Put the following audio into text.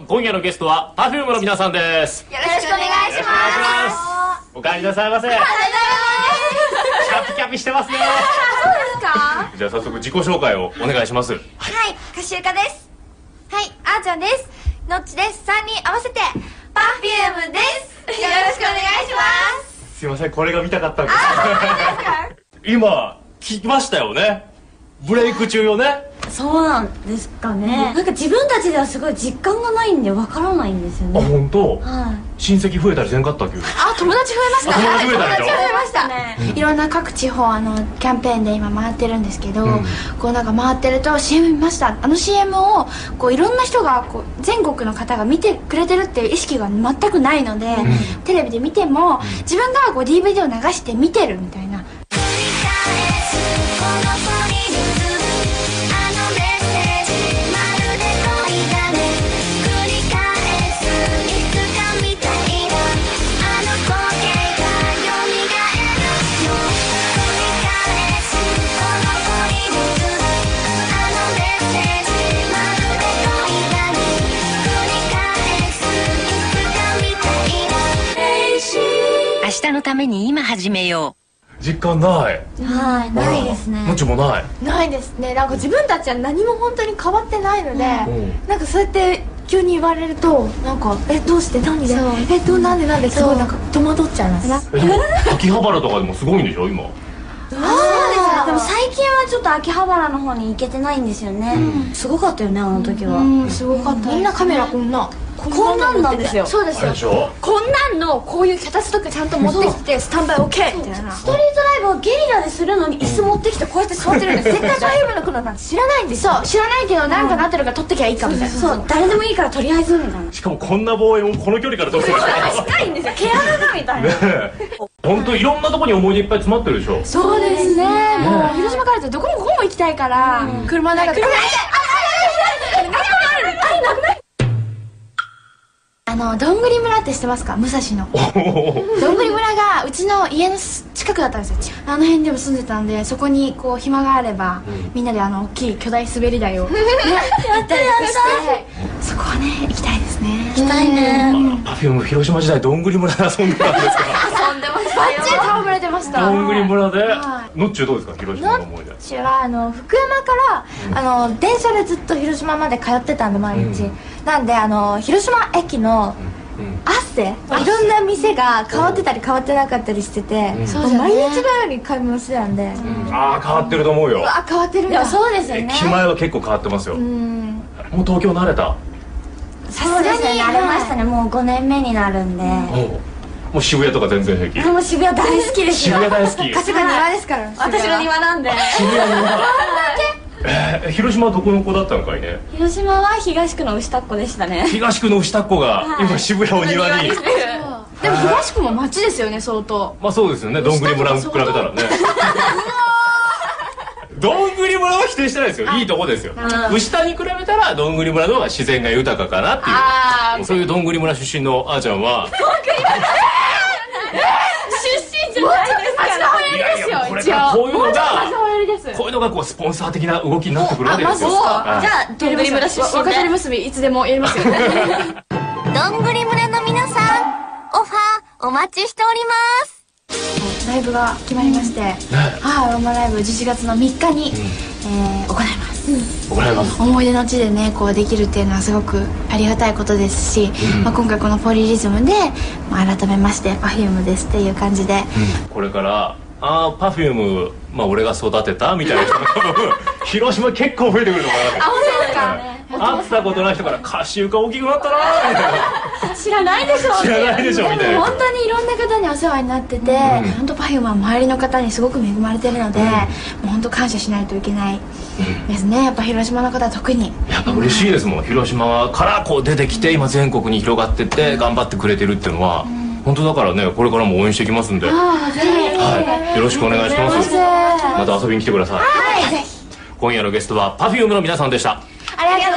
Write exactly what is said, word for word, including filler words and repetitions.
今夜のゲストは パフューム の皆さんです。 よろしくお願いします。 お帰りなさいませ。キャピキャピしてますね。 そうですか。 じゃあ早速自己紹介をお願いします。はい、 かしゆかです。はい、あーちゃんです。のっちです。さんにん合わせて パフューム です。よろしくお願いします。 すいません、これが見たかったんです。今聞きましたよね。ブレイク中よね。 そうなんですかね。なんか自分たちではすごい実感がないんでわからないんですよね。 あ、本当。 はい。 親戚増えたりせんかったっけ？ あ、友達増えました。 友達増えたでしょ。 友達増えましたね。いろんな各地方あのキャンペーンで今回ってるんですけど、こうなんか回ってると シーエム 見ました。あの シーエム をこういろんな人がこう全国の方が見てくれてるっていう意識が全くないので、テレビで見ても自分がこう ディーブイディー を流して見てるみたいな。 明日のために今始めよう。実感ない。 はい、ないですね。 もっちもない。 ないですね。なんか自分たちは何も本当に変わってないので、なんかそうやって急に言われるとなんかえどうして何でえどうなんでなんですごいなんか戸惑っちゃいます。 秋葉原とかでもすごいんでしょ今。 そうですね。でも最近はちょっと秋葉原の方に行けてないんですよね。すごかったよね、あの時は。 すごかった。みんなカメラこんなこんなんなんですよ。 そうですよ。こんなんのこういう脚立とかちゃんと持ってきてスタンバイ オーケー みたいな。 ストリートライブをゲリラでするのに椅子持ってきてこうやって座ってるんです。絶対ライブの頃なんて知らないんですよ。そう、知らないけどなんかなってるから撮ってきゃいいかみたいな。そう、誰でもいいからとりあえずみたいな。 しかもこんな望遠をこの距離から撮ってる。 近いんですよ。毛穴がみたいな。 本当いろんなところに思い出いっぱい詰まってるでしょ。 そうですね。もう広島からってどこもここも行きたいから車の中で。あのどんぐり村って知ってますか？武蔵のどんぐり村がうちの家の近くだったんですよ。あの辺でも住んでたんで、そこにこう暇があれば、うん、みんなであの大きい巨大滑り台を、ね、やったりとかしてそこはね行きたいですね。 行きたいね。 パフューム広島時代どんぐり村で遊んでたんですか？ 遊んでましたよ。バッチリ戯れてました。 どんぐり村で。のっちゅうどうですか広島の思い出？ のっちゅうはあの福山から、うん、あの電車でずっと広島まで通ってたんで毎日、うん、なんであの広島駅の、うん汗、いろんな店が変わってたり変わってなかったりしてて、毎日のように買い物してたんで、 ああ変わってると思うよ。 あ、変わってるんだ。 そうですよね。 駅前は結構変わってますよ。もう東京慣れた？ そうですね、慣れましたね。もうごねんめになるんで、 もう渋谷とか全然平気？ もう渋谷大好きですよ。 渋谷大好き。 春日庭ですから。 私の庭なんで。 渋谷庭。えー、広島はどこの子だったのかいね。 広島は東区の牛田っ子でしたね。 東区の牛田っ子が今渋谷を庭に。 でも東区も街ですよね相当。 まあそうですよね。どんぐり村に比べたらね。どんぐり村は否定してないですよ。いいとこですよ。牛田に比べたらどんぐり村の方が自然が豊かかなっていう。そういうどんぐり村出身のあーちゃんは。 どんぐり村出身じゃないですから。 いやいやこれからこういうのがこういうのがこうスポンサー的な動きになってくるわけですよ。じゃあどんぐり村出身で若鳥結びいつでもやりますよね。 どんぐり村の皆さん、オファーお待ちしております。 ライブが決まりまして、はい、ワンマンライブじゅういちがつのみっかに行います。 行います。 思い出の地でねこうできるっていうのはすごくありがたいことですし、まあ今回このポリリズムで改めまして パフューム ですっていう感じで、 これからああ パフューム まあ俺が育てたみたいな人が広島結構増えてくるのかな。 あ、そうですかね。 会ったことない人から歌集が大きくなったなーみたいな。 知らないでしょ。 知らないでしょみたいな。 本当にいろんな方にお世話になってて、本当 パフューム は周りの方にすごく恵まれてるので、もう本当感謝しないといけないですね。やっぱ広島の方は特に。 やっぱ嬉しいですもん。広島からこう出てきて今全国に広がってって頑張ってくれてるっていうのは本当だからね、これからも応援していきますんで、はい、よろしくお願いします。また遊びに来てください。はい、ぜひ。今夜のゲストは パフューム の皆さんでした。 ありがとうございました。